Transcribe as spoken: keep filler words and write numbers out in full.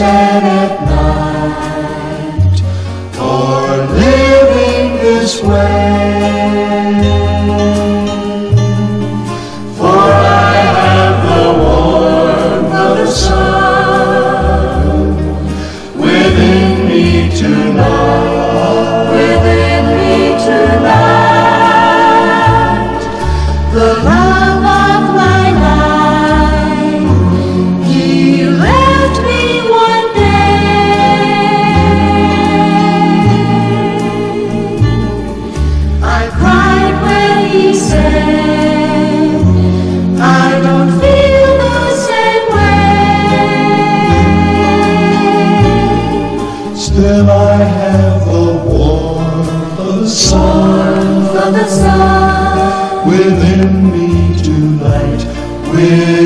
sad at night for living this way. For I have the warmth of the sun within me tonight, within me tonight. The love of my life, he left me one day. I cried when he said, I don't feel the same way. Still I have the warmth of the sun, of the sun within me tonight. With